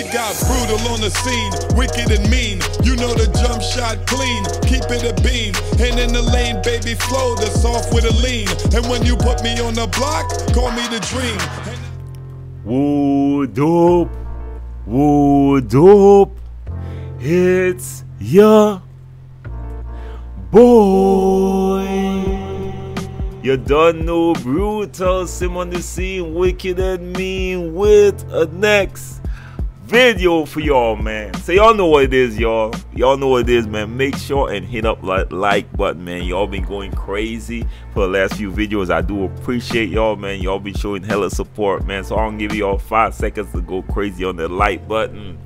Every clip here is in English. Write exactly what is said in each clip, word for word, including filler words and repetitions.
it got brutal on the scene, wicked and mean. You know the jump shot clean, keep it a beam. And in the lane, baby, flow the soft with a lean. And when you put me on the block, call me the dream. Woo dope, woo dope, it's your boy. You don't know Brutal Sim on the scene, wicked and mean, with a next video for y'all, man. So y'all know what it is, y'all. Y'all know what it is, man. Make sure and hit up that like button, man. Y'all been going crazy for the last few videos. I do appreciate y'all, man. Y'all been showing hella support, man. So I'm gonna give y'all five seconds to go crazy on the like button.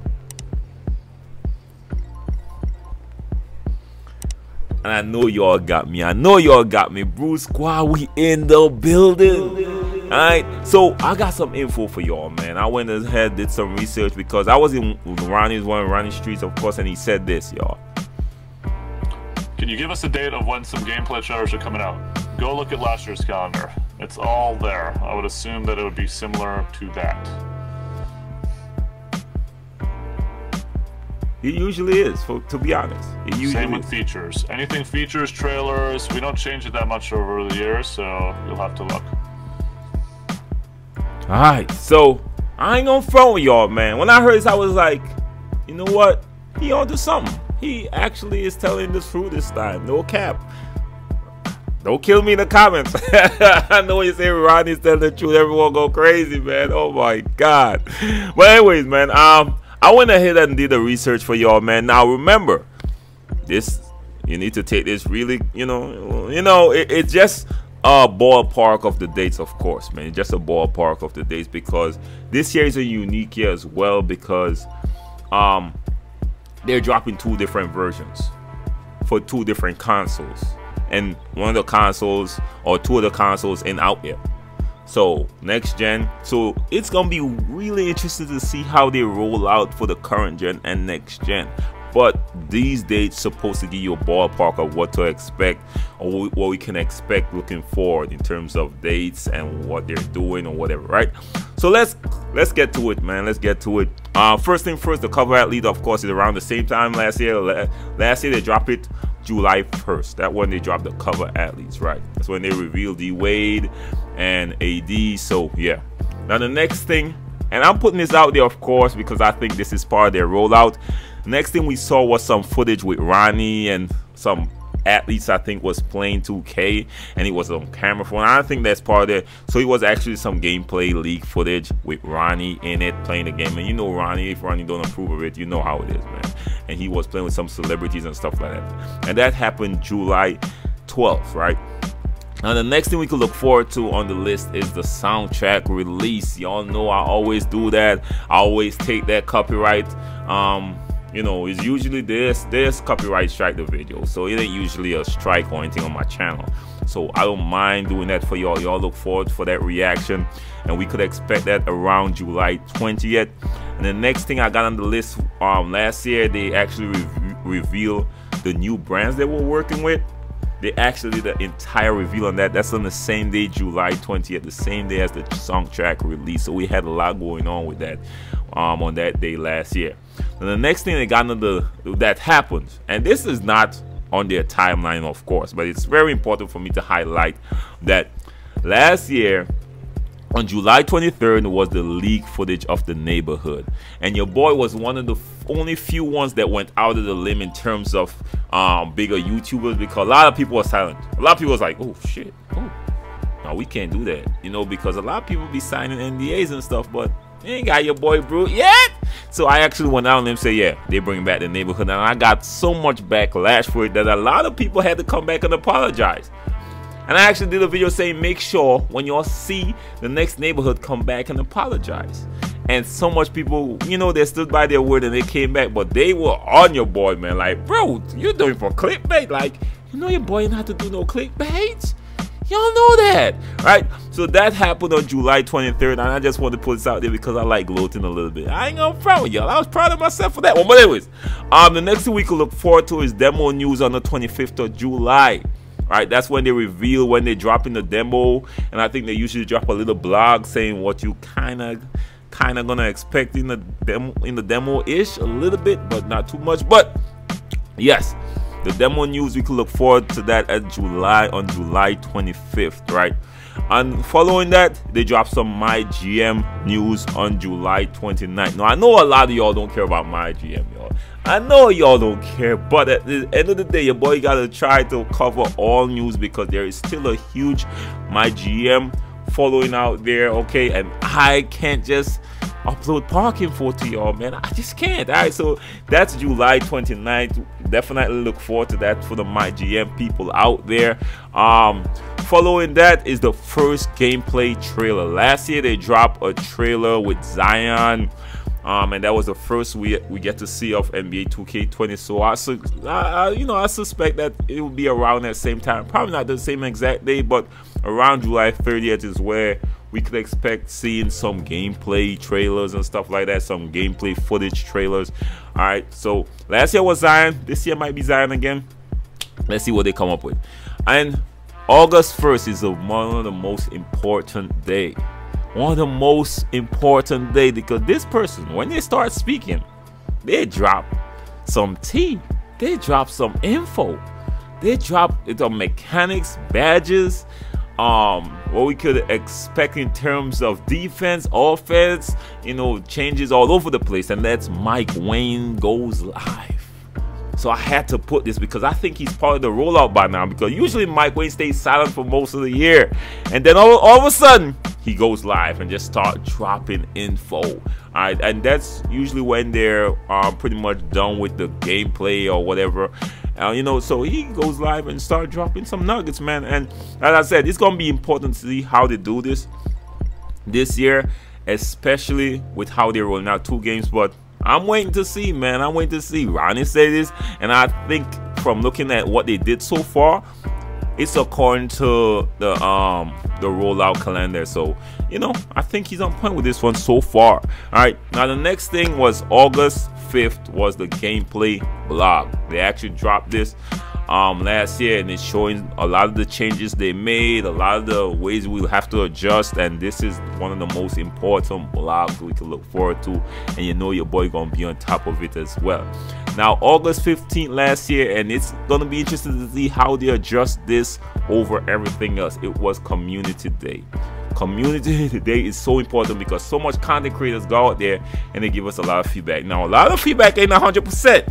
And I know y'all got me. I know y'all got me. Bruce Squad, we in the building. Alright, so I got some info for y'all, man. I went ahead, did some research because I was in Ronnie's one of Ronnie's streets, of course, and he said this, y'all. Can you give us a date of when some gameplay trailers are coming out? Go look at last year's calendar. It's all there. I would assume that it would be similar to that. It usually is, for, to be honest. It usually Same with is. features. Anything features, trailers, we don't change it that much over the years, so you'll have to look. Alright, so I ain't gonna front with y'all, man. When I heard this, I was like, you know what? He onto something. He actually is telling the truth this time. No cap. Don't kill me in the comments. I know you say Ronnie's telling the truth. Everyone go crazy, man. Oh my God. But anyways, man, um, I went ahead and did the research for y'all, man. Now remember, this you need to take this really, you know, you know, it, it's just a ballpark of the dates, of course, man. It's just a ballpark of the dates because this year is a unique year as well because um they're dropping two different versions for two different consoles, and one of the consoles or two of the consoles ain't out yet. So next gen, so it's gonna be really interesting to see how they roll out for the current gen and next gen. But these dates supposed to give you a ballpark of what to expect or what we can expect looking forward in terms of dates and what they're doing or whatever, right? So let's let's get to it, man. Let's get to it. Uh, first thing first, the cover athlete, of course, is around the same time last year. Last year they dropped it July first. That when they dropped the cover athletes, right? That's when they revealed D Wade and A D. So yeah. Now the next thing, and I'm putting this out there, of course, because I think this is part of their rollout. Next thing we saw was some footage with Ronnie and some athletes, I think, was playing two K, and he was on camera phone. I think that's part of it. So it was actually some gameplay leak footage with Ronnie in it playing the game. And you know Ronnie, if Ronnie don't approve of it, you know how it is, man. And he was playing with some celebrities and stuff like that. And that happened July twelfth, right? Now the next thing we could look forward to on the list is the soundtrack release. Y'all know I always do that. I always take that copyright. Um, you know, it's usually this this copyright strike the video, so it ain't usually a strike or anything on my channel. So I don't mind doing that for y'all. Y'all look forward for that reaction, and we could expect that around July twentieth. And the next thing I got on the list, um, last year they actually re revealed the new brands they were working with. They actually did the entire reveal on that. That's on the same day, July twentieth, the same day as the soundtrack release. So we had a lot going on with that um, on that day last year. And the next thing they got on the that happened, and this is not on their timeline, of course, but it's very important for me to highlight that last year on July twenty-third was the leak footage of The Neighborhood, and your boy was one of the only few ones that went out of the limb in terms of um, bigger YouTubers, because a lot of people were silent. A lot of people was like, oh shit, oh no, we can't do that, you know, because a lot of people be signing N D As and stuff, but you ain't got your boy Brute yet. So I actually went out and say, yeah, they bring back The Neighborhood, and I got so much backlash for it that a lot of people had to come back and apologize. And I actually did a video saying, make sure when y'all see the next Neighborhood, come back and apologize. And so much people, you know, they stood by their word and they came back, but they were on your boy, man. Like, bro, you're doing for clickbait. Like, you know your boy ain't have to do no clickbait. Y'all know that, right? So that happened on July twenty-third, and I just wanted to put this out there because I like gloating a little bit. I ain't gonna front with y'all. I was proud of myself for that one. But anyways, um, the next thing we can look forward to is demo news on the twenty-fifth of July. Right, that's when they reveal when they drop in the demo, and I think they usually drop a little blog saying what you kind of kind of gonna expect in the demo, in the demo-ish a little bit, but not too much. But yes, the demo news, we could look forward to that at July on July twenty-fifth, right? And following that, they dropped some MyGM news on July twenty-ninth. Now, I know a lot of y'all don't care about MyGM, y'all. I know y'all don't care, but at the end of the day, your boy gotta try to cover all news because there is still a huge MyGM following out there, okay? And I can't just upload park info to y'all, man. I just can't. All right, so that's July twenty-ninth. Definitely look forward to that for the MyGM people out there. Um following that is the first gameplay trailer. Last year they dropped a trailer with Zion, um and that was the first we we get to see of N B A two K twenty. So I, I you know I suspect that it will be around that same time, probably not the same exact day, but around July thirtieth is where we could expect seeing some gameplay trailers and stuff like that, some gameplay footage trailers. All right, so last year was Zion, this year might be Zion again. Let's see what they come up with. And August first is a, one of the most important day, one of the most important day, because this person, when they start speaking, they drop some tea, they drop some info, they drop the mechanics, badges, um what we could expect in terms of defense, offense, you know, changes all over the place. And that's Mike Wang Goes Live. So I had to put this because I think he's part of the rollout by now, because usually Mike Wang stays silent for most of the year, and then all, all of a sudden he goes live and just start dropping info. All right, and that's usually when they're um, pretty much done with the gameplay or whatever. Uh, you know, so he goes live and start dropping some nuggets, man. And as I said, it's gonna be important to see how they do this this year, especially with how they're rolling out two games. But I'm waiting to see, man. I'm waiting to see. Ronnie said this, and I think from looking at what they did so far, it's according to the um the rollout calendar. So, you know, I think he's on point with this one so far. All right, now the next thing was August fifth was the gameplay blog. They actually dropped this um last year, and it's showing a lot of the changes they made, a lot of the ways we'll have to adjust, and this is one of the most important blogs we can look forward to, and you know your boy gonna be on top of it as well. Now August fifteenth last year, and it's gonna be interesting to see how they adjust this over everything else. It was Community Day. Community Day is so important because so much content creators go out there and they give us a lot of feedback. Now a lot of feedback ain't one hundred percent.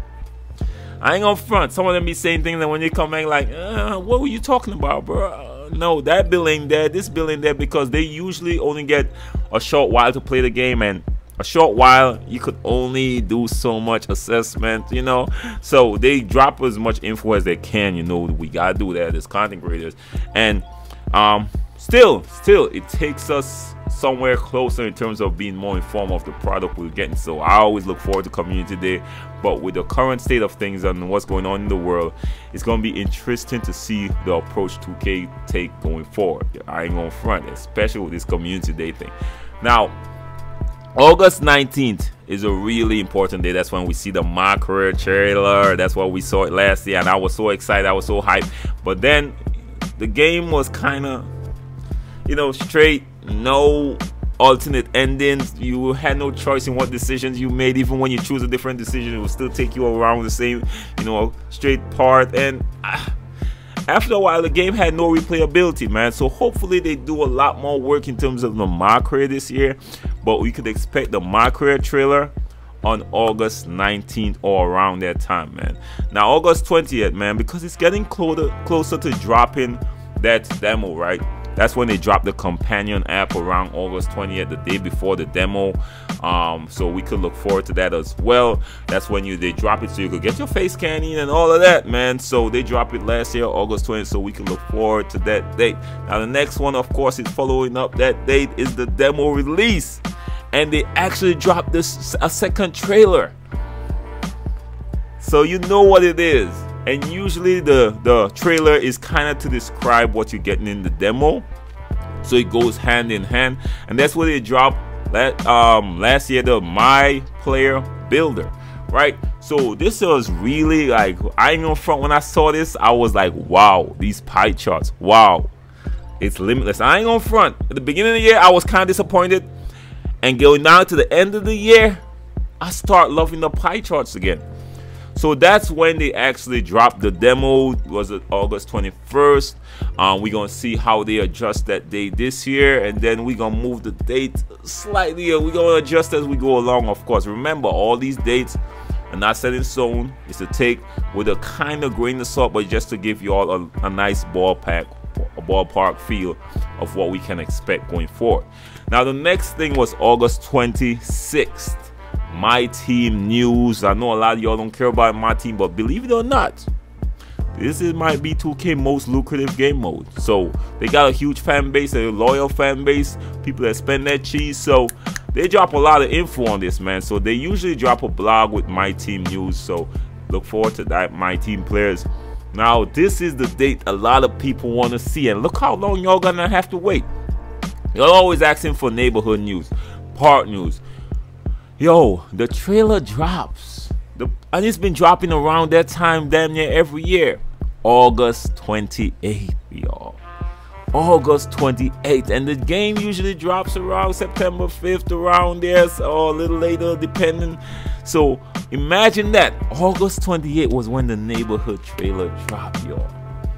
I ain't gonna front. Some of them be saying things that when they come back like, uh, what were you talking about, bro? Uh, no, that bill ain't there, this bill ain't there, because they usually only get a short while to play the game, and a short while you could only do so much assessment, you know. So they drop as much info as they can, you know. We gotta do that as content creators. And um still still it takes us somewhere closer in terms of being more informed of the product we're getting. So I always look forward to Community Day, but with the current state of things and what's going on in the world, it's going to be interesting to see the approach two K take going forward. I ain't gonna front, especially with this Community Day thing. Now August nineteenth is a really important day. That's when we see the My Career trailer. That's why we saw it last year, and I was so excited, I was so hyped. But then the game was kind of, you know, straight, no alternate endings. You had no choice in what decisions you made. Even when you choose a different decision, it will still take you around the same, you know, straight part. And uh, after a while, the game had no replayability, man. So hopefully they do a lot more work in terms of the My Career this year. But we could expect the My Career trailer on August nineteenth or around that time, man. Now August twentieth, man, because it's getting closer closer to dropping that demo, right? That's when they drop the companion app around August twentieth, the day before the demo. Um, so we could look forward to that as well. That's when you they drop it so you could get your face scanning and all of that, man. So they dropped it last year, August twentieth, so we can look forward to that date. Now the next one, of course, is following up that date is the demo release, and they actually dropped this a second trailer. So you know what it is. And usually the the trailer is kind of to describe what you're getting in the demo, so it goes hand in hand. And that's what they dropped last, um, last year, the My Player Builder, right? So this was really like, I ain't gonna front, when I saw this I was like, wow, these pie charts, wow, it's limitless. I ain't gonna front. At the beginning of the year I was kind of disappointed, And going down to the end of the year, I start loving the pie charts again. So that's when they actually dropped the demo. Was it August twenty-first? Um, we're gonna see how they adjust that date this year, and then we're gonna move the date slightly. We're gonna adjust as we go along, of course. Remember, all these dates are not set in stone. It's to take with a kind of grain of salt, but just to give you all a, a nice ballpark, a ballpark feel of what we can expect going forward. Now, the next thing was August twenty-sixth. My Team news. I know a lot of y'all don't care about my team, but believe it or not, this is my B two K most lucrative game mode. So they got a huge fan base, a loyal fan base, people that spend their cheese. So they drop a lot of info on this, man. So they usually drop a blog with My Team news. So look forward to that, My Team players. Now, this is the date a lot of people want to see, and look how long y'all gonna have to wait. Y'all always asking for neighborhood news, park news. Yo, the trailer drops. The, and it's been dropping around that time damn near every year. August twenty-eighth, y'all. August twenty-eighth. And the game usually drops around September fifth, around there, or a little later, depending. So imagine that. August twenty-eighth was when the neighborhood trailer dropped, y'all.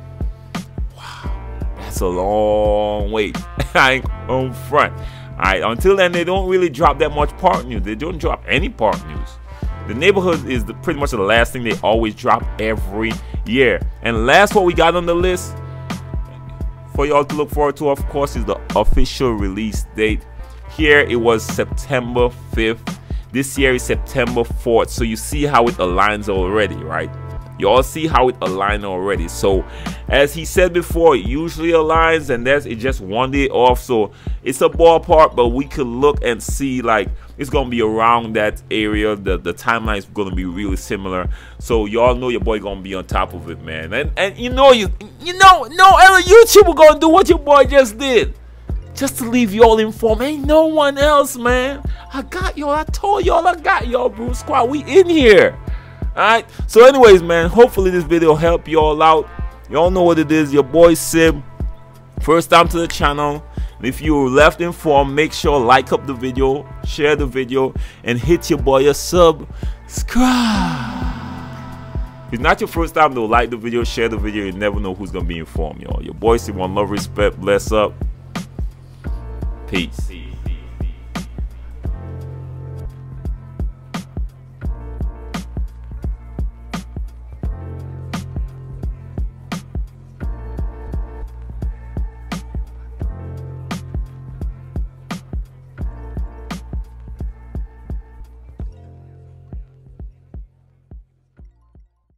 Wow. That's a long wait. I ain't on front. Alright, until then, they don't really drop that much park news. They don't drop any park news. The neighborhood is the, pretty much the last thing they always drop every year. And last, what we got on the list for y'all to look forward to, of course, is the official release date. Here, it was September fifth. This year is September fourth. So you see how it aligns already, right? You all see how it aligns already. So as he said before, it usually aligns, and that's it, just one day off. So it's a ballpark, but we could look and see like it's gonna be around that area. The the timeline is gonna be really similar. So y'all know your boy gonna be on top of it, man. And and you know you you know no other YouTuber gonna do what your boy just did. Just to leave y'all informed. Ain't no one else, man. I got y'all. I told y'all I got y'all, Bru Squad. We in here. Alright, so anyways, man, hopefully this video help you all out. Y'all know what it is, your boy Sim. First time to the channel. And if you were left informed, make sure like up the video, share the video, and hit your boy a subscribe. If it's not your first time to like the video, share the video, you never know who's gonna be informed, y'all. Your boy Sim, one love, respect, bless up. Peace.